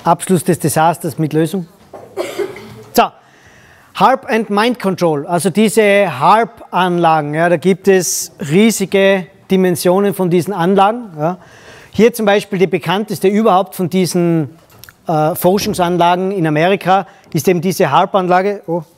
Abschluss des Desasters mit Lösung. So, HARP and Mind Control, also diese HARP-Anlagen, ja, da gibt es riesige Dimensionen von diesen Anlagen. Ja. Hier zum Beispiel die bekannteste überhaupt von diesen Forschungsanlagen in Amerika ist eben diese HARP-Anlage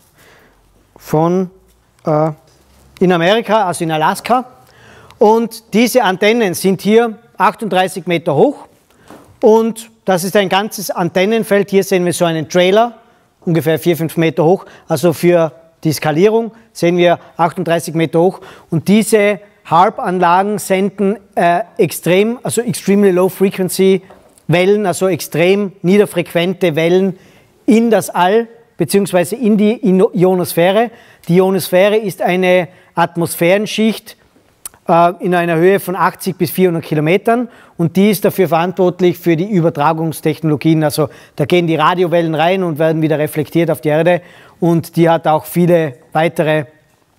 in Amerika, also in Alaska. Und diese Antennen sind hier 38 Meter hoch und das ist ein ganzes Antennenfeld. Hier sehen wir so einen Trailer, ungefähr 4-5 Meter hoch. Also für die Skalierung sehen wir 38 Meter hoch. Und diese HARP-Anlagen senden extremely low frequency Wellen, also extrem niederfrequente Wellen in das All beziehungsweise in die Ionosphäre. Die Ionosphäre ist eine Atmosphärenschicht in einer Höhe von 80 bis 400 Kilometern und die ist dafür verantwortlich für die Übertragungstechnologien. Also da gehen die Radiowellen rein und werden wieder reflektiert auf die Erde und die hat auch viele weitere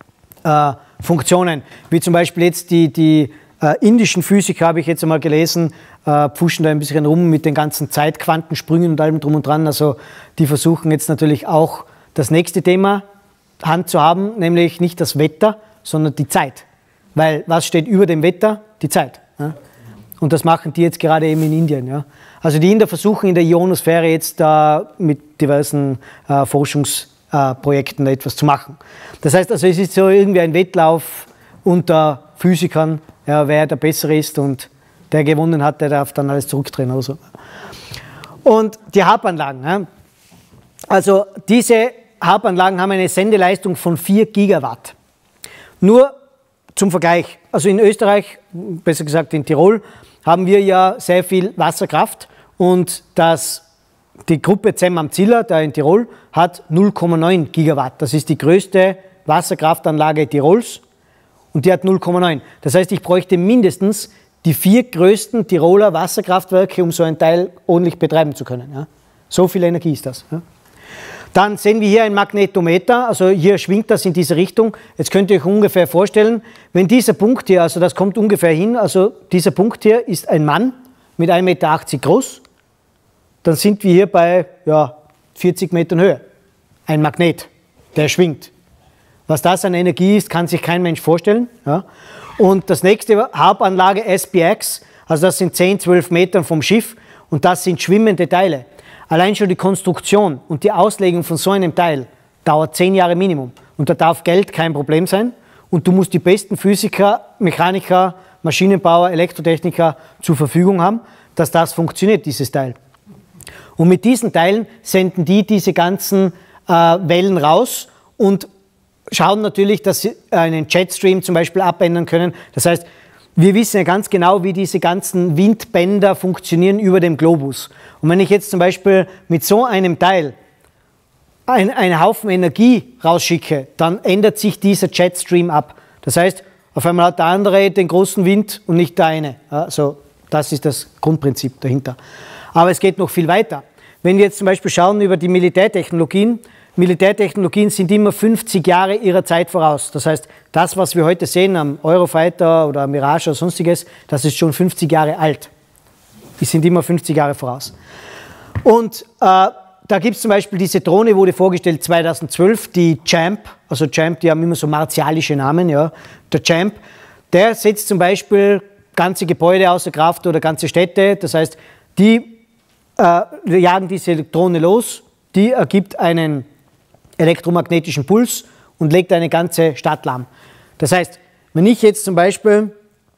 Funktionen, wie zum Beispiel jetzt die indischen Physiker, habe ich jetzt einmal gelesen, pfuschen da ein bisschen rum mit den ganzen Zeitquantensprüngen und allem drum und dran. Also die versuchen jetzt natürlich auch das nächste Thema Hand zu haben, nämlich nicht das Wetter, sondern die Zeit. Weil was steht über dem Wetter? Die Zeit. Ja? Und das machen die jetzt gerade eben in Indien. Ja? Also die Inder versuchen in der Ionosphäre jetzt mit diversen Forschungsprojekten etwas zu machen. Das heißt also, es ist so irgendwie ein Wettlauf unter Physikern, ja, wer der Bessere ist und der gewonnen hat, der darf dann alles zurückdrehen oder so. Und die HARP-Anlagen. Ja? Also diese HARP-Anlagen haben eine Sendeleistung von 4 Gigawatt. Nur zum Vergleich, also in Österreich, besser gesagt in Tirol, haben wir ja sehr viel Wasserkraft und die Gruppe Zem am Ziller, da in Tirol, hat 0,9 Gigawatt. Das ist die größte Wasserkraftanlage Tirols und die hat 0,9. Das heißt, ich bräuchte mindestens die 4 größten Tiroler Wasserkraftwerke, um so ein Teil ordentlich betreiben zu können. Ja. So viel Energie ist das. Ja. Dann sehen wir hier ein Magnetometer, also hier schwingt das in diese Richtung. Jetzt könnt ihr euch ungefähr vorstellen, wenn dieser Punkt hier, also das kommt ungefähr hin, also dieser Punkt hier ist ein Mann mit 1,80 Meter groß, dann sind wir hier bei 40 Metern Höhe. Ein Magnet, der schwingt. Was das an Energie ist, kann sich kein Mensch vorstellen. Ja. Und das nächste, HARP-Anlage SPX, also das sind 10, 12 Metern vom Schiff und das sind schwimmende Teile. Allein schon die Konstruktion und die Auslegung von so einem Teil dauert 10 Jahre Minimum. Und da darf Geld kein Problem sein. Und du musst die besten Physiker, Mechaniker, Maschinenbauer, Elektrotechniker zur Verfügung haben, dass das funktioniert, dieses Teil. Und mit diesen Teilen senden die diese ganzen Wellen raus und schauen natürlich, dass sie einen Jetstream zum Beispiel abändern können. Das heißt, wir wissen ja ganz genau, wie diese ganzen Windbänder funktionieren über dem Globus. Und wenn ich jetzt zum Beispiel mit so einem Teil einen Haufen Energie rausschicke, dann ändert sich dieser Jetstream ab. Das heißt, auf einmal hat der andere den großen Wind und nicht der eine. Also das ist das Grundprinzip dahinter. Aber es geht noch viel weiter. Wenn wir jetzt zum Beispiel schauen über die Militärtechnologien sind immer 50 Jahre ihrer Zeit voraus. Das heißt, das, was wir heute sehen am Eurofighter oder Mirage oder sonstiges, das ist schon 50 Jahre alt. Die sind immer 50 Jahre voraus. Und da gibt es zum Beispiel diese Drohne, wurde vorgestellt 2012, die Champ. Also Champ, die haben immer so martialische Namen. Ja. Der Champ, der setzt zum Beispiel ganze Gebäude außer Kraft oder ganze Städte. Das heißt, die jagen diese Drohne los, die ergibt einen elektromagnetischen Puls und legt eine ganze Stadt lahm. Das heißt, wenn ich zum Beispiel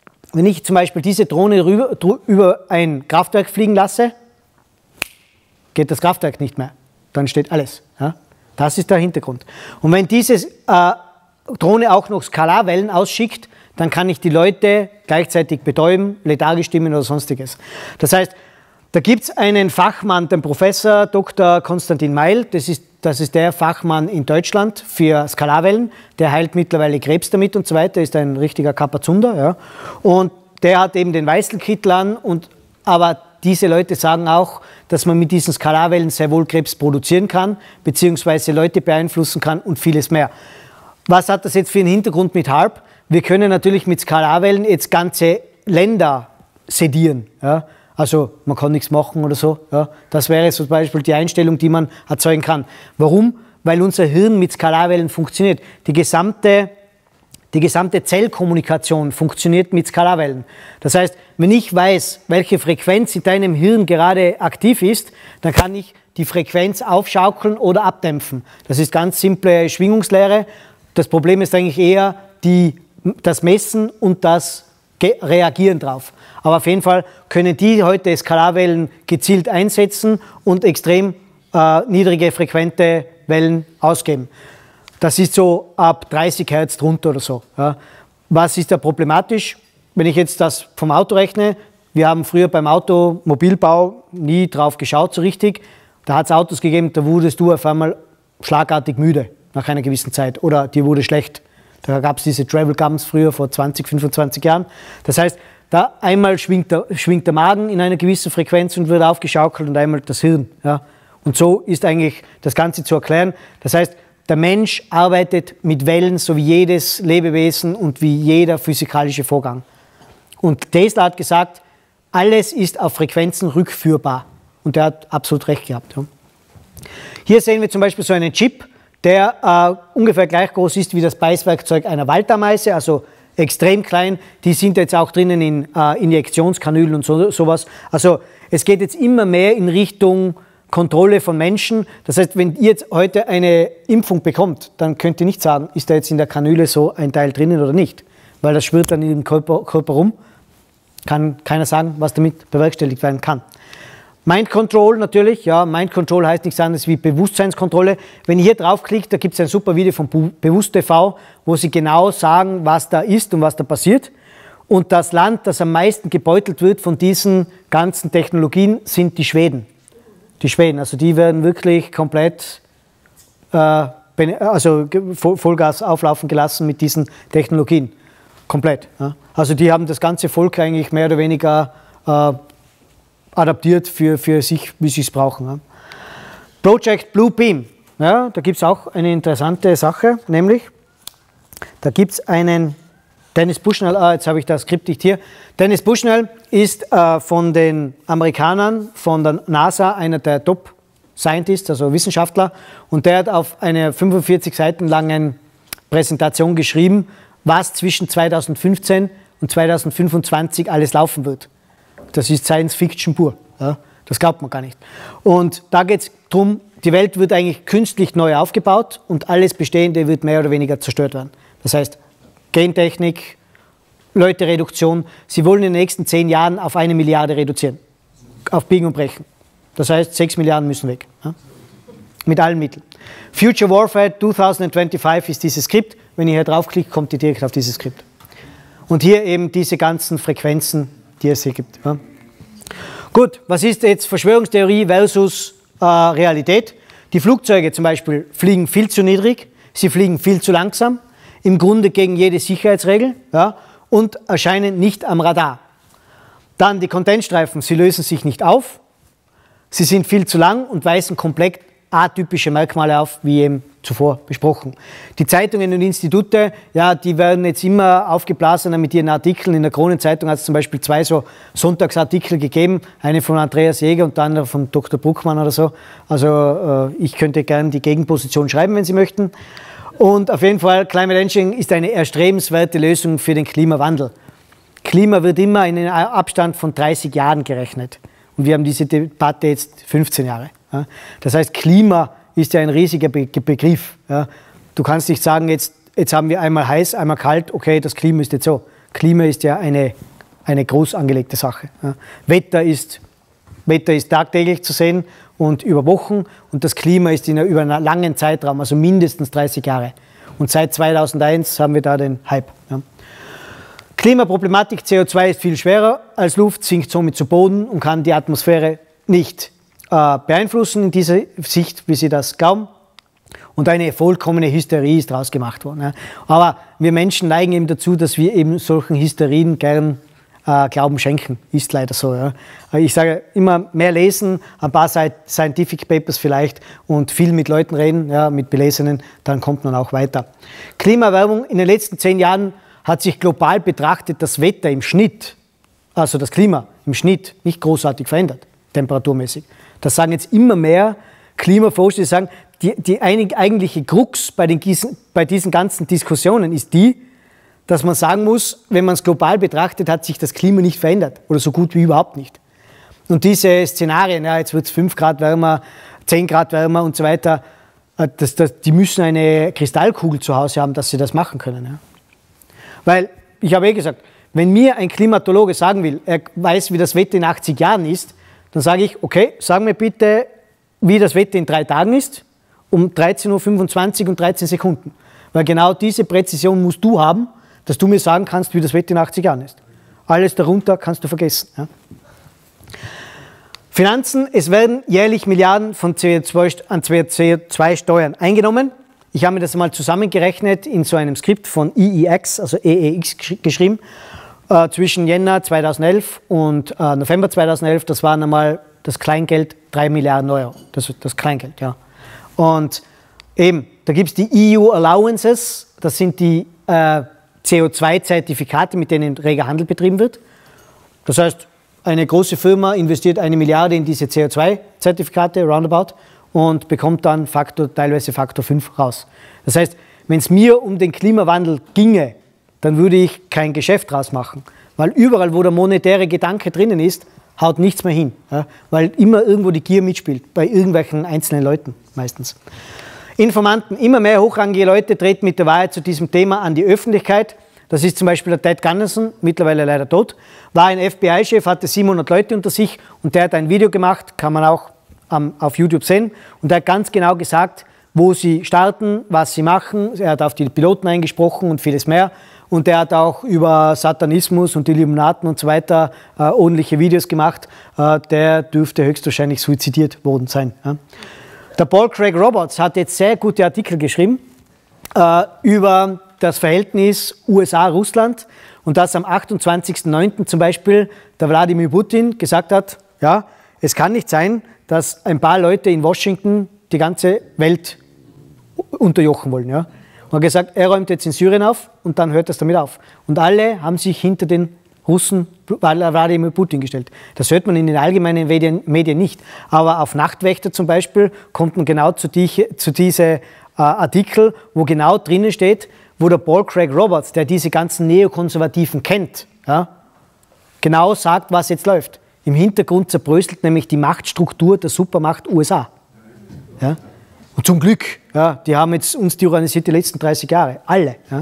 diese Drohne über ein Kraftwerk fliegen lasse, geht das Kraftwerk nicht mehr. Dann steht alles. Ja? Das ist der Hintergrund. Und wenn diese Drohne auch noch Skalarwellen ausschickt, dann kann ich die Leute gleichzeitig betäuben, lethargisch stimmen oder sonstiges. Das heißt, da gibt es einen Fachmann, den Professor Dr. Konstantin Meil, das ist der Fachmann in Deutschland für Skalarwellen, der heilt mittlerweile Krebs damit und so weiter, ist ein richtiger Kapazunder. Ja. Und der hat eben den Weißelkittel an, aber diese Leute sagen auch, dass man mit diesen Skalarwellen sehr wohl Krebs produzieren kann, beziehungsweise Leute beeinflussen kann und vieles mehr. Was hat das jetzt für einen Hintergrund mit HARP? Wir können natürlich mit Skalarwellen jetzt ganze Länder sedieren. Ja. Also man kann nichts machen oder so. Ja. Das wäre zum Beispiel die Einstellung, die man erzeugen kann. Warum? Weil unser Hirn mit Skalarwellen funktioniert. Die gesamte Zellkommunikation funktioniert mit Skalarwellen. Das heißt, wenn ich weiß, welche Frequenz in deinem Hirn gerade aktiv ist, dann kann ich die Frequenz aufschaukeln oder abdämpfen. Das ist ganz simple Schwingungslehre. Das Problem ist eigentlich eher das Messen und das Reagieren drauf. Aber auf jeden Fall können die heute Skalarwellen gezielt einsetzen und extrem niedrige frequente Wellen ausgeben. Das ist so ab 30 Hertz drunter oder so. Ja. Was ist da problematisch? Wenn ich jetzt das vom Auto rechne, wir haben früher beim Automobilbau nie drauf geschaut so richtig. Da hat es Autos gegeben, da wurdest du auf einmal schlagartig müde nach einer gewissen Zeit oder dir wurde schlecht. Da gab es diese Travel Gums früher vor 20, 25 Jahren. Das heißt, da einmal schwingt der Magen in einer gewissen Frequenz und wird aufgeschaukelt und einmal das Hirn. Ja. Und so ist eigentlich das Ganze zu erklären. Das heißt, der Mensch arbeitet mit Wellen, so wie jedes Lebewesen und wie jeder physikalische Vorgang. Und Tesla hat gesagt, alles ist auf Frequenzen rückführbar. Und er hat absolut recht gehabt. Ja. Hier sehen wir zum Beispiel so einen Chip, der ungefähr gleich groß ist wie das Beißwerkzeug einer Waldameise, also extrem klein. Die sind jetzt auch drinnen in Injektionskanülen und sowas. Also es geht jetzt immer mehr in Richtung Kontrolle von Menschen. Das heißt, wenn ihr jetzt heute eine Impfung bekommt, dann könnt ihr nicht sagen, ist da jetzt in der Kanüle so ein Teil drinnen oder nicht. Weil das schwirrt dann in dem Körper rum. Kann keiner sagen, was damit bewerkstelligt werden kann. Mind Control natürlich, ja, Mind Control heißt nichts anderes wie Bewusstseinskontrolle. Wenn ihr hier draufklickt, da gibt es ein super Video von Bewusst TV, wo sie genau sagen, was da ist und was da passiert. Und das Land, das am meisten gebeutelt wird von diesen ganzen Technologien, sind die Schweden. Die Schweden, also die werden wirklich komplett Vollgas auflaufen gelassen mit diesen Technologien. Komplett. Ja. Also die haben das ganze Volk eigentlich mehr oder weniger adaptiert für sich, wie sie es brauchen. Ja. Project Blue Beam, ja, da gibt es auch eine interessante Sache, nämlich da gibt es einen Dennis Bushnell, jetzt habe ich das Skript nicht hier. Dennis Bushnell ist von den Amerikanern, von der NASA, einer der Top-Scientists, also Wissenschaftler, und der hat auf einer 45 Seiten langen Präsentation geschrieben, was zwischen 2015 und 2025 alles laufen wird. Das ist Science Fiction pur. Ja? Das glaubt man gar nicht. Und da geht es darum, die Welt wird eigentlich künstlich neu aufgebaut und alles Bestehende wird mehr oder weniger zerstört werden. Das heißt, Gentechnik, Leutereduktion. Sie wollen in den nächsten 10 Jahren auf 1 Milliarde reduzieren. Auf Biegen und Brechen. Das heißt, 6 Milliarden müssen weg. Ja? Mit allen Mitteln. Future Warfare 2025 ist dieses Skript. Wenn ihr hier draufklickt, kommt ihr direkt auf dieses Skript. Und hier eben diese ganzen Frequenzen, die es hier gibt. Ja. Gut, was ist jetzt Verschwörungstheorie versus Realität? Die Flugzeuge zum Beispiel fliegen viel zu niedrig, sie fliegen viel zu langsam, im Grunde gegen jede Sicherheitsregel, ja, und erscheinen nicht am Radar. Dann die Contentstreifen, sie lösen sich nicht auf, sie sind viel zu lang und weisen komplett atypische Merkmale auf, wie eben zuvor besprochen. Die Zeitungen und Institute, ja, die werden jetzt immer aufgeblasener mit ihren Artikeln. In der Kronenzeitung hat es zum Beispiel 2 so Sonntagsartikel gegeben, eine von Andreas Jäger und dann von Dr. Bruckmann oder so. Also ich könnte gerne die Gegenposition schreiben, wenn Sie möchten. Und auf jeden Fall, Climate Engineering ist eine erstrebenswerte Lösung für den Klimawandel. Klima wird immer in einem Abstand von 30 Jahren gerechnet. Und wir haben diese Debatte jetzt 15 Jahre. Ja. Das heißt, Klima ist ja ein riesiger Begriff. Ja. Du kannst nicht sagen, jetzt haben wir einmal heiß, einmal kalt, okay, das Klima ist jetzt so. Klima ist ja eine groß angelegte Sache. Ja. Wetter ist tagtäglich zu sehen und über Wochen und das Klima ist über einen langen Zeitraum, also mindestens 30 Jahre. Und seit 2001 haben wir da den Hype. Ja. Klimaproblematik, CO2 ist viel schwerer als Luft, sinkt somit zu Boden und kann die Atmosphäre nicht beeinflussen in dieser Sicht, wie Sie das glauben. Und eine vollkommene Hysterie ist daraus gemacht worden. Ja. Aber wir Menschen neigen eben dazu, dass wir eben solchen Hysterien gern Glauben schenken. Ist leider so. Ja. Ich sage immer mehr lesen, ein paar Scientific Papers vielleicht und viel mit Leuten reden, ja, mit Belesenen, dann kommt man auch weiter. Klimaerwärmung in den letzten 10 Jahren hat sich global betrachtet das Wetter im Schnitt also das Klima im Schnitt, nicht großartig verändert, temperaturmäßig. Das sagen jetzt immer mehr Klimaforscher, die sagen, die eigentliche Krux bei diesen ganzen Diskussionen ist die, dass man sagen muss, wenn man es global betrachtet, hat sich das Klima nicht verändert oder so gut wie überhaupt nicht. Und diese Szenarien, ja, jetzt wird es 5 Grad wärmer, 10 Grad wärmer und so weiter, die müssen eine Kristallkugel zu Hause haben, dass sie das machen können. Ja. Weil, ich habe gesagt, wenn mir ein Klimatologe sagen will, er weiß, wie das Wetter in 80 Jahren ist, dann sage ich, okay, sag mir bitte, wie das Wetter in 3 Tagen ist, um 13:25 Uhr und 13 Sekunden. Weil genau diese Präzision musst du haben, dass du mir sagen kannst, wie das Wetter in 80 Jahren ist. Alles darunter kannst du vergessen. Ja. Finanzen, es werden jährlich Milliarden an CO2-Steuern eingenommen. Ich habe mir das mal zusammengerechnet in so einem Skript von EEX, also EEX geschrieben, zwischen Jänner 2011 und November 2011. Das waren einmal das Kleingeld 3 Milliarden Euro. Das Kleingeld, ja. Und eben, da gibt es die EU Allowances, das sind die CO2-Zertifikate, mit denen reger Handel betrieben wird. Das heißt, eine große Firma investiert 1 Milliarde in diese CO2-Zertifikate, roundabout, und bekommt dann teilweise Faktor 5 raus. Das heißt, wenn es mir um den Klimawandel ginge, dann würde ich kein Geschäft draus machen. Weil überall, wo der monetäre Gedanke drinnen ist, haut nichts mehr hin. Ja? Weil immer irgendwo die Gier mitspielt, bei irgendwelchen einzelnen Leuten meistens. Informanten, immer mehr hochrangige Leute treten mit der Wahrheit zu diesem Thema an die Öffentlichkeit. Das ist zum Beispiel der Ted Gunderson, mittlerweile leider tot, war ein FBI-Chef, hatte 700 Leute unter sich und der hat ein Video gemacht, kann man auch auf YouTube sehen, und er hat ganz genau gesagt, wo sie starten, was sie machen. Er hat auf die Piloten eingesprochen und vieles mehr. Und er hat auch über Satanismus und Illuminaten und so weiter ordentliche Videos gemacht. Der dürfte höchstwahrscheinlich suizidiert worden sein. Ja. Der Paul Craig Roberts hat jetzt sehr gute Artikel geschrieben über das Verhältnis USA-Russland und dass am 28.09. zum Beispiel der Wladimir Putin gesagt hat, ja, es kann nicht sein, dass ein paar Leute in Washington die ganze Welt unterjochen wollen. Ja. Und hat gesagt, er räumt jetzt in Syrien auf und dann hört das damit auf. Und alle haben sich hinter den Russen Wladimir Putin gestellt. Das hört man in den allgemeinen Medien nicht. Aber auf Nachtwächter zum Beispiel kommt man genau zu diesen Artikel, wo genau drinnen steht, wo der Paul Craig Roberts, der diese ganzen Neokonservativen kennt, ja, genau sagt, was jetzt läuft. Im Hintergrund zerbröselt nämlich die Machtstruktur der Supermacht USA. Ja. Und zum Glück, ja, die haben jetzt uns tyrannisiert die letzten 30 Jahre. Alle. Ja.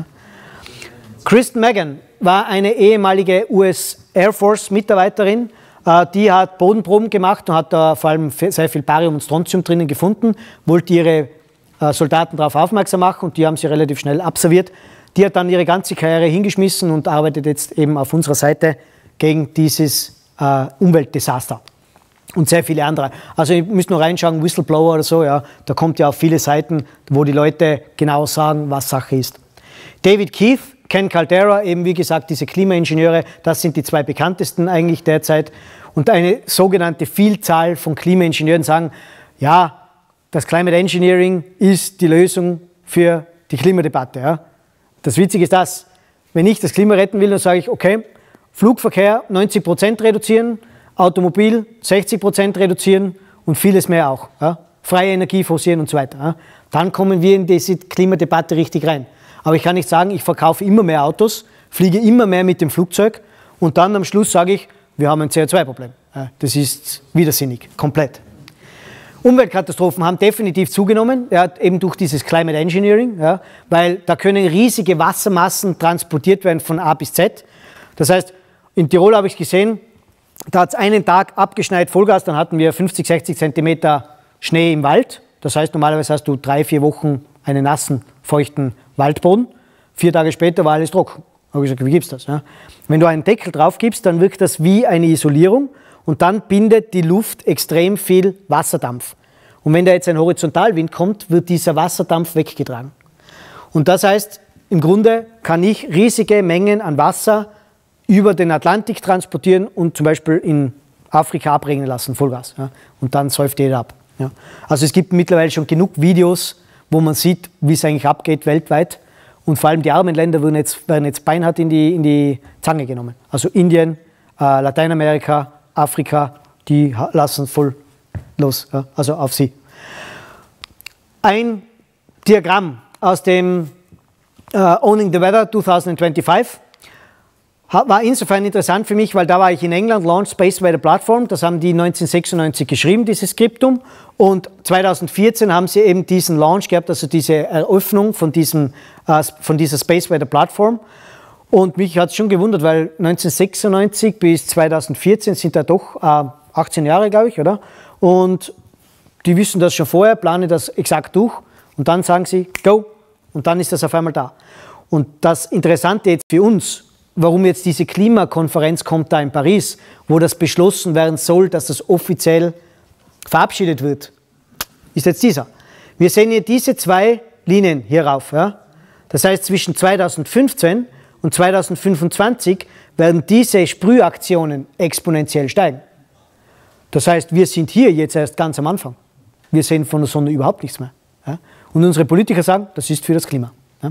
Kristen Meghan war eine ehemalige US Air Force Mitarbeiterin. Die hat Bodenproben gemacht und hat da vor allem sehr viel Barium und Strontium drinnen gefunden, wollte ihre Soldaten darauf aufmerksam machen und die haben sie relativ schnell absolviert. Die hat dann ihre ganze Karriere hingeschmissen und arbeitet jetzt eben auf unserer Seite gegen dieses Umweltdesaster. Und sehr viele andere. Also ihr müsst nur reinschauen, Whistleblower oder so, ja, da kommt ja auf viele Seiten, wo die Leute genau sagen, was Sache ist. David Keith, Ken Caldeira, eben wie gesagt, diese Klimaingenieure, das sind die 2 bekanntesten eigentlich derzeit. Und eine sogenannte Vielzahl von Klimaingenieuren sagen, ja, das Climate Engineering ist die Lösung für die Klimadebatte. Ja. Das Witzige ist das, wenn ich das Klima retten will, dann sage ich, okay, Flugverkehr 90% reduzieren, Automobil 60% reduzieren und vieles mehr auch. Ja. Freie Energie forcieren und so weiter. Ja. Dann kommen wir in diese Klimadebatte richtig rein. Aber ich kann nicht sagen, ich verkaufe immer mehr Autos, fliege immer mehr mit dem Flugzeug und dann am Schluss sage ich, wir haben ein CO2-Problem. Ja. Das ist widersinnig, komplett. Umweltkatastrophen haben definitiv zugenommen, ja, eben durch dieses Climate Engineering, ja, weil da können riesige Wassermassen transportiert werden von A bis Z. Das heißt, in Tirol habe ich gesehen, da hat es einen Tag abgeschneit, Vollgas, dann hatten wir 50, 60 Zentimeter Schnee im Wald. Das heißt, normalerweise hast du 3, 4 Wochen einen nassen, feuchten Waldboden. 4 Tage später war alles trocken. Da habe ich gesagt, wie gibt's das? Ja? Wenn du einen Deckel drauf gibst, dann wirkt das wie eine Isolierung und dann bindet die Luft extrem viel Wasserdampf. Und wenn da jetzt ein Horizontalwind kommt, wird dieser Wasserdampf weggetragen. Und das heißt, im Grunde kann ich riesige Mengen an Wasser über den Atlantik transportieren und zum Beispiel in Afrika abregnen lassen, Vollgas. Ja? Und dann säuft jeder ab. Ja? Also es gibt mittlerweile schon genug Videos, wo man sieht, wie es eigentlich abgeht weltweit. Und vor allem die armen Länder werden jetzt beinhart in die Zange genommen. Also Indien, Lateinamerika, Afrika, die lassen voll los, ja, also auf sie. Ein Diagramm aus dem Owning the Weather 2025 war insofern interessant für mich, weil da war ich in England, Launch Space Weather Platform, das haben die 1996 geschrieben, dieses Skriptum, und 2014 haben sie eben diesen Launch gehabt, also diese Eröffnung von dieser Space Weather Platform. Und mich hat es schon gewundert, weil 1996 bis 2014 sind da doch 18 Jahre, glaube ich, oder? Und die wissen das schon vorher, planen das exakt durch und dann sagen sie, go, und dann ist das auf einmal da. Und das Interessante jetzt für uns, warum jetzt diese Klimakonferenz kommt da in Paris, wo das beschlossen werden soll, dass das offiziell verabschiedet wird, ist jetzt dieser. Wir sehen hier diese zwei Linien hierauf. Ja? Das heißt, zwischen 2015 und 2025 werden diese Sprühaktionen exponentiell steigen. Das heißt, wir sind hier jetzt erst ganz am Anfang. Wir sehen von der Sonne überhaupt nichts mehr. Ja? Und unsere Politiker sagen, das ist für das Klima. Ja?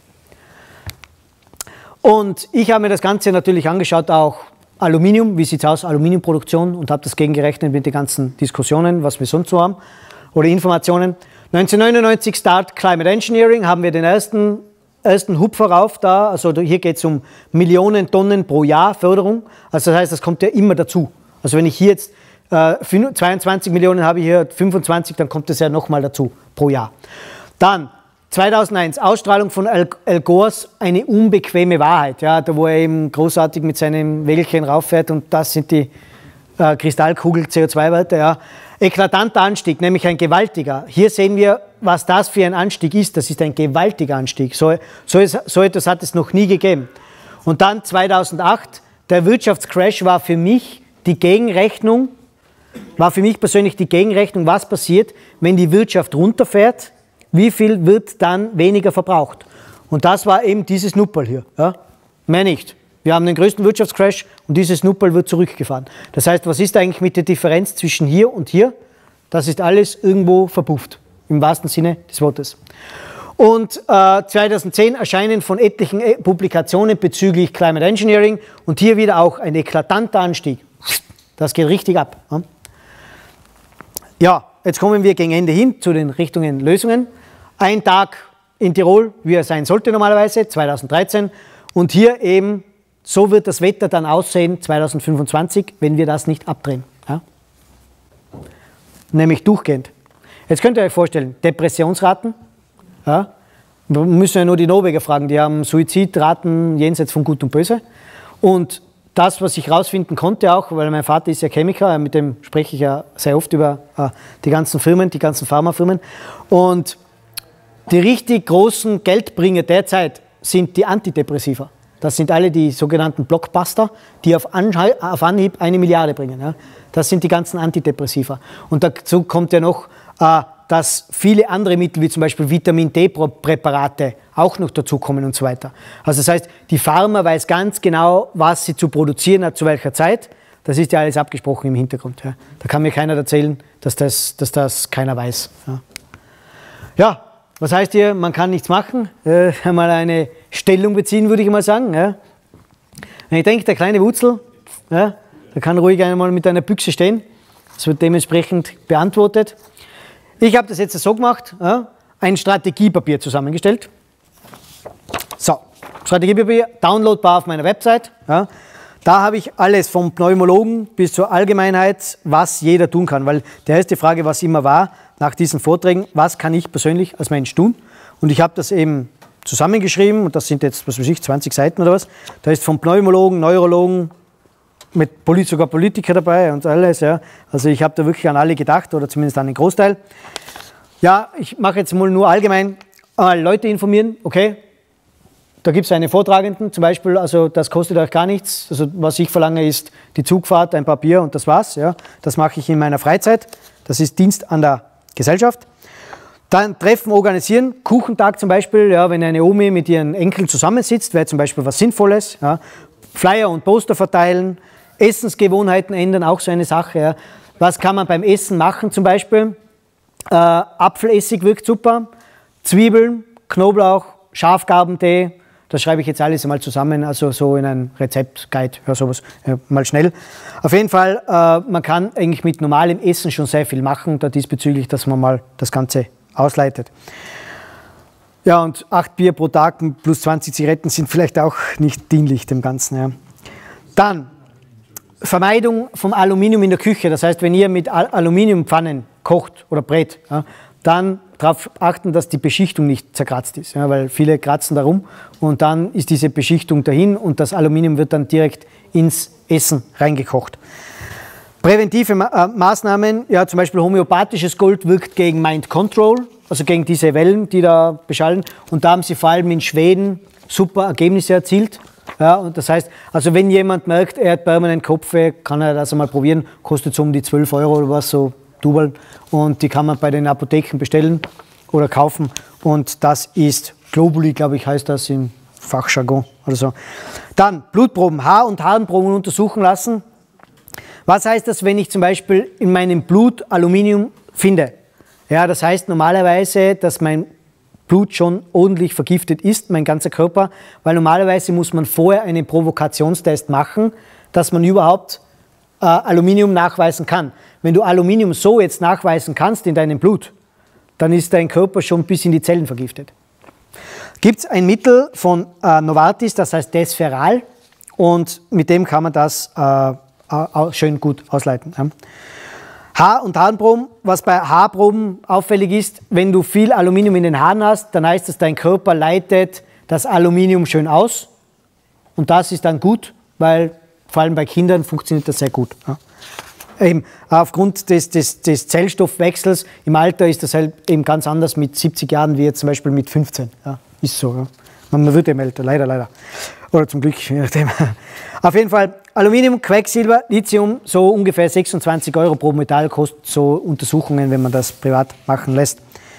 Und ich habe mir das Ganze natürlich angeschaut, auch Aluminium, wie sieht es aus, Aluminiumproduktion, und habe das gegengerechnet mit den ganzen Diskussionen, was wir sonst so haben, oder Informationen. 1999 Start Climate Engineering, haben wir den ersten Hupfer rauf da, also hier geht es um Millionen Tonnen pro Jahr Förderung, also das heißt, das kommt ja immer dazu. Also wenn ich hier jetzt 22 Millionen habe, hier 25, dann kommt das ja nochmal dazu pro Jahr. Dann 2001, Ausstrahlung von Al Gores, eine unbequeme Wahrheit, ja, da wo er eben großartig mit seinem Wägelchen rauffährt und das sind die Kristallkugel CO2-Werte. Ja. Eklatanter Anstieg, nämlich ein gewaltiger. Hier sehen wir, was das für ein Anstieg ist. Das ist ein gewaltiger Anstieg. So etwas hat es noch nie gegeben. Und dann 2008, der Wirtschaftscrash war für mich die Gegenrechnung, persönlich die Gegenrechnung, was passiert, wenn die Wirtschaft runterfährt, wie viel wird dann weniger verbraucht. Und das war eben dieses Nupperl hier. Ja? Mehr nicht. Wir haben den größten Wirtschaftscrash und dieses Nupperl wird zurückgefahren. Das heißt, was ist eigentlich mit der Differenz zwischen hier und hier? Das ist alles irgendwo verpufft, im wahrsten Sinne des Wortes. Und 2010 Erscheinen von etlichen Publikationen bezüglich Climate Engineering und hier wieder auch ein eklatanter Anstieg. Das geht richtig ab. Ja, jetzt kommen wir gegen Ende hin zu den Richtungen Lösungen. Ein Tag in Tirol, wie er sein sollte normalerweise, 2013. Und hier eben, so wird das Wetter dann aussehen 2025, wenn wir das nicht abdrehen. Ja? Nämlich durchgehend. Jetzt könnt ihr euch vorstellen, Depressionsraten. Ja? Wir müssen ja nur die Norweger fragen, die haben Suizidraten jenseits von Gut und Böse. Und das, was ich herausfinden konnte auch, weil mein Vater ist ja Chemiker, mit dem spreche ich ja sehr oft über die ganzen Firmen, die ganzen Pharmafirmen. Und die richtig großen Geldbringer derzeit sind die Antidepressiva. Das sind alle die sogenannten Blockbuster, die auf Anhieb 1 Milliarde bringen. Ja. Das sind die ganzen Antidepressiva. Und dazu kommt ja noch, dass viele andere Mittel, wie zum Beispiel Vitamin-D-Präparate, auch noch dazukommen und so weiter. Also das heißt, die Pharma weiß ganz genau, was sie zu produzieren hat, zu welcher Zeit. Das ist ja alles abgesprochen im Hintergrund. Ja. Da kann mir keiner erzählen, dass das keiner weiß. Ja. Ja, was heißt hier, man kann nichts machen? Mal eine Stellung beziehen, würde ich mal sagen. Ja. Wenn ich denke, der kleine Wutzel, ja, der kann ruhig einmal mit einer Büchse stehen. Das wird dementsprechend beantwortet. Ich habe das jetzt so gemacht, ja, ein Strategiepapier zusammengestellt. So, Strategiepapier, downloadbar auf meiner Website. Ja. Da habe ich alles vom Pneumologen bis zur Allgemeinheit, was jeder tun kann. Weil die erste Frage, was immer war, nach diesen Vorträgen, was kann ich persönlich als Mensch tun? Und ich habe das eben zusammengeschrieben und das sind jetzt, was weiß ich, 20 Seiten oder was. Da ist vom Pneumologen, Neurologen, mit sogar Politiker dabei und alles. Ja. Also ich habe da wirklich an alle gedacht oder zumindest an den Großteil. Ja, ich mache jetzt mal nur allgemein Leute informieren, okay. Da gibt es einen Vortragenden zum Beispiel, also das kostet euch gar nichts. Also was ich verlange ist die Zugfahrt, ein paar Bier und das war's. Ja. Das mache ich in meiner Freizeit. Das ist Dienst an der Gesellschaft. Dann Treffen organisieren, Kuchentag zum Beispiel, ja, wenn eine Omi mit ihren Enkeln zusammensitzt, wäre zum Beispiel was Sinnvolles. Ja. Flyer und Poster verteilen, Essensgewohnheiten ändern, auch so eine Sache. Ja. Was kann man beim Essen machen zum Beispiel? Apfelessig wirkt super, Zwiebeln, Knoblauch, Schafgarbentee, Das schreibe ich jetzt alles einmal zusammen, also so in ein Rezeptguide, ja, sowas, mal schnell. Auf jeden Fall, man kann eigentlich mit normalem Essen schon sehr viel machen, da diesbezüglich, dass man mal das Ganze ausleitet. Ja, und 8 Bier pro Tag plus 20 Zigaretten sind vielleicht auch nicht dienlich dem Ganzen. Ja. Dann Vermeidung vom Aluminium in der Küche. Das heißt, wenn ihr mit Aluminiumpfannen kocht oder brät, ja, dann darauf achten, dass die Beschichtung nicht zerkratzt ist, ja, weil viele kratzen darum und dann ist diese Beschichtung dahin und das Aluminium wird dann direkt ins Essen reingekocht. Präventive Maßnahmen, ja, zum Beispiel homöopathisches Gold wirkt gegen Mind Control, also gegen diese Wellen, die da beschallen, und da haben sie vor allem in Schweden super Ergebnisse erzielt. Ja, und das heißt, also wenn jemand merkt, er hat permanent Kopfweh, kann er das einmal probieren, kostet so um die 12 Euro oder was, so Double, und die kann man bei den Apotheken bestellen oder kaufen und das ist Globuli, glaube ich, heißt das im Fachjargon oder so. Dann Blutproben, Haar- und Harnproben untersuchen lassen. Was heißt das, wenn ich zum Beispiel in meinem Blut Aluminium finde? Ja, das heißt normalerweise, dass mein Blut schon ordentlich vergiftet ist, mein ganzer Körper, weil normalerweise muss man vorher einen Provokationstest machen, dass man überhaupt Aluminium nachweisen kann. Wenn du Aluminium so jetzt nachweisen kannst in deinem Blut, dann ist dein Körper schon bis in die Zellen vergiftet. Gibt es ein Mittel von Novartis, das heißt Desferal, und mit dem kann man das schön gut ausleiten. Ja. Haar- und Harnproben, was bei Haarproben auffällig ist, wenn du viel Aluminium in den Haaren hast, dann heißt es, dein Körper leitet das Aluminium schön aus und das ist dann gut, weil vor allem bei Kindern funktioniert das sehr gut. Ja. Eben, aufgrund des Zellstoffwechsels im Alter ist das halt eben ganz anders mit 70 Jahren wie jetzt zum Beispiel mit 15. Ja, ist so. Ja. Man wird eben älter, leider. Oder zum Glück, je nachdem. Auf jeden Fall Aluminium, Quecksilber, Lithium, so ungefähr 26 Euro pro Metall kostet so Untersuchungen, wenn man das privat machen lässt.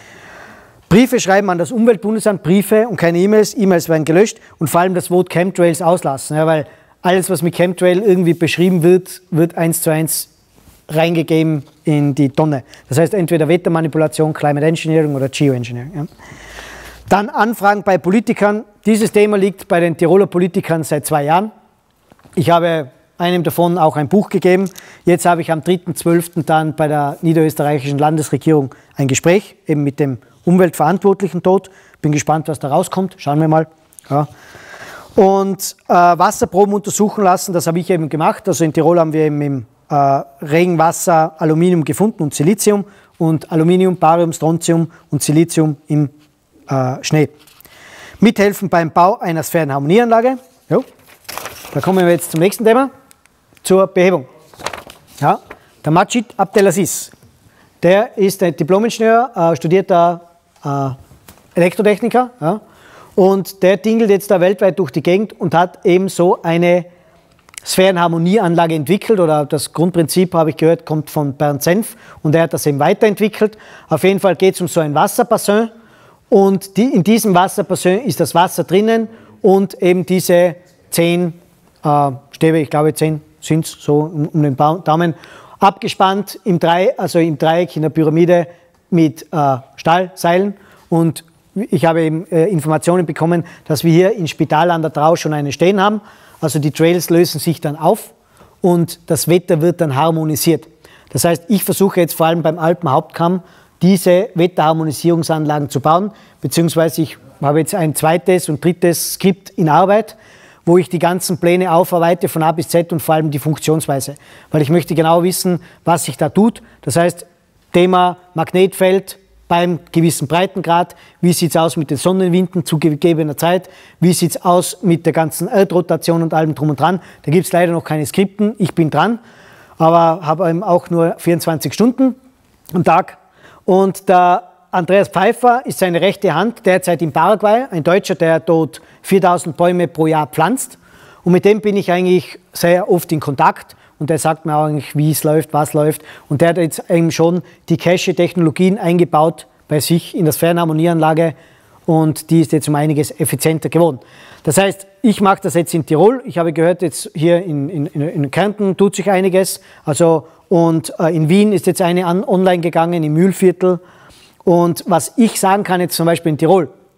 Briefe schreiben an das Umweltbundesamt, Briefe und keine E-Mails. E-Mails werden gelöscht und vor allem das Wort Chemtrails auslassen, ja, weil alles, was mit Chemtrail irgendwie beschrieben wird, wird 1:1 reingegeben in die Tonne. Das heißt entweder Wettermanipulation, Climate Engineering oder Geoengineering. Ja. Dann Anfragen bei Politikern. Dieses Thema liegt bei den Tiroler Politikern seit 2 Jahren. Ich habe einem davon auch ein Buch gegeben. Jetzt habe ich am 3.12. dann bei der niederösterreichischen Landesregierung ein Gespräch, eben mit dem Umweltverantwortlichen dort. Bin gespannt, was da rauskommt. Schauen wir mal. Ja. Und Wasserproben untersuchen lassen, das habe ich eben gemacht. Also in Tirol haben wir eben im Regenwasser Aluminium gefunden und Silizium und Aluminium, Barium, Strontium und Silizium im Schnee. Mithelfen beim Bau einer Sphärenharmonieanlage. Jo. Da kommen wir jetzt zum nächsten Thema, zur Behebung. Ja, der Majid Abdelaziz, der ist ein Diplom-Ingenieur, studierter Elektrotechniker, ja, und der tingelt jetzt da weltweit durch die Gegend und hat eben so eine Sphärenharmonieanlage entwickelt, oder das Grundprinzip, habe ich gehört, kommt von Bernd Senf und er hat das eben weiterentwicklt. Auf jeden Fall geht es um so ein Wasserbassin und in diesem Wasserbassin ist das Wasser drinnen und eben diese 10 Stäbe, ich glaube 10 sind es, so um den Daumen, abgespannt im Dreieck, in der Pyramide mit Stahlseilen. Und ich habe eben Informationen bekommen, dass wir hier in Spital an der Drau schon eine stehen haben. Also die Trails lösen sich dann auf und das Wetter wird dann harmonisiert. Das heißt, ich versuche jetzt vor allem beim Alpenhauptkamm diese Wetterharmonisierungsanlagen zu bauen, beziehungsweise ich habe jetzt ein zweites und drittes Skript in Arbeit, wo ich die ganzen Pläne aufarbeite von A bis Z und vor allem die Funktionsweise. Weil ich möchte genau wissen, was sich da tut. Das heißt, Thema Magnetfeld beim gewissen Breitengrad, wie sieht es aus mit den Sonnenwinden zu gegebener Zeit, wie sieht es aus mit der ganzen Erdrotation und allem drum und dran. Da gibt es leider noch keine Skripten, ich bin dran, aber habe eben auch nur 24 Stunden am Tag. Und der Andreas Pfeiffer ist seine rechte Hand, derzeit in Paraguay, ein Deutscher, der dort 4000 Bäume pro Jahr pflanzt. Und mit dem bin ich eigentlich sehr oft in Kontakt. Und der sagt mir auch eigentlich, wie es läuft, was läuft. Und der hat jetzt eben schon die Cache-Technologien eingebaut bei sich in der Sphärenharmonieanlage. Und die ist jetzt um einiges effizienter geworden. Das heißt, ich mache das jetzt in Tirol. Ich habe gehört, jetzt hier in Kärnten tut sich einiges. Also, und in Wien ist jetzt eine online gegangen, im Mühlviertel. Und was ich sagen kann jetzt zum Beispiel in Tirol,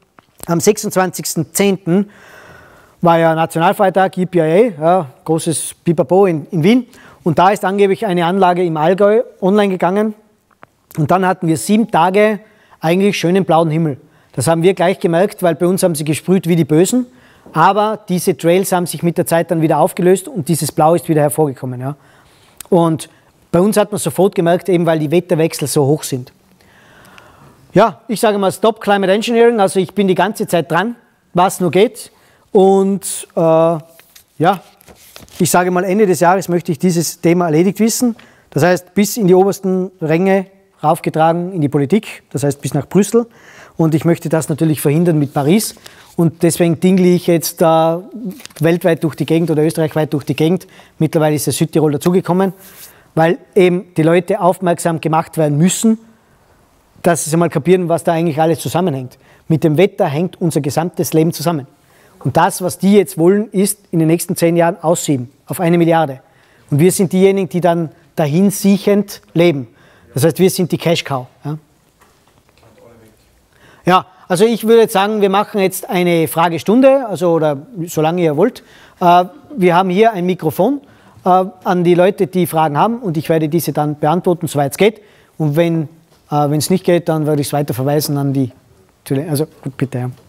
Am 26.10. war ja Nationalfeiertag, EPIA, ja, großes Pipapo in Wien. Und da ist angeblich eine Anlage im Allgäu online gegangen. Und dann hatten wir 7 Tage eigentlich schönen blauen Himmel. Das haben wir gleich gemerkt, weil bei uns haben sie gesprüht wie die Bösen. Aber diese Trails haben sich mit der Zeit dann wieder aufgelöst und dieses Blau ist wieder hervorgekommen. Ja. Und bei uns hat man sofort gemerkt, eben weil die Wetterwechsel so hoch sind. Ja, ich sage mal Stop Climate Engineering, also ich bin die ganze Zeit dran, was nur geht. Und ja, ich sage mal, Ende des Jahres möchte ich dieses Thema erledigt wissen. Das heißt, bis in die obersten Ränge raufgetragen in die Politik, das heißt bis nach Brüssel. Und ich möchte das natürlich verhindern mit Paris. Und deswegen dingle ich jetzt weltweit durch die Gegend oder österreichweit durch die Gegend. Mittlerweile ist das Südtirol dazugekommen, weil eben die Leute aufmerksam gemacht werden müssen, dass sie mal kapieren, was da eigentlich alles zusammenhängt. Mit dem Wetter hängt unser gesamtes Leben zusammen. Und das, was die jetzt wollen, ist in den nächsten 10 Jahren aussieben auf 1 Milliarde. Und wir sind diejenigen, die dann dahin siechend leben. Das heißt, wir sind die Cash-Cow. Ja? Ja, also ich würde jetzt sagen, wir machen jetzt eine Fragestunde, also oder solange ihr wollt. Wir haben hier ein Mikrofon an die Leute, die Fragen haben und ich werde diese dann beantworten, soweit es geht. Und wenn es nicht geht, dann werde ich es weiter verweisen an die... Also gut, bitte. Ja.